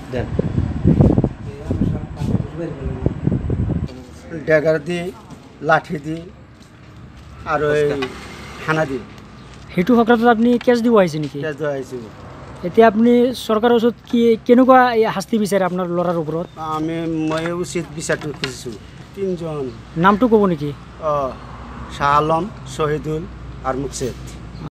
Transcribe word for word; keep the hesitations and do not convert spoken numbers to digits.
Then dagger দি লাঠি দি আৰু এই হানা দি সেইটো ক্ষেত্ৰত আপুনি কেছ দিব আহিছে নেকি? কেছ দিয়া আহিছোঁ। এতিয়া আপুনি চৰকাৰৰ ওচৰত কি কেনেকুৱা এই শাস্তি বিচাৰে আপোনাৰ ল'ৰাৰ ওপৰত? আমি মই উচিত বিচাৰটো খুজিছোঁ। তিনিজন নামটো ক'ব নেকি? অঁ, শ্বাহ আলম, শ্বহীদুল আৰু মুকছেদ।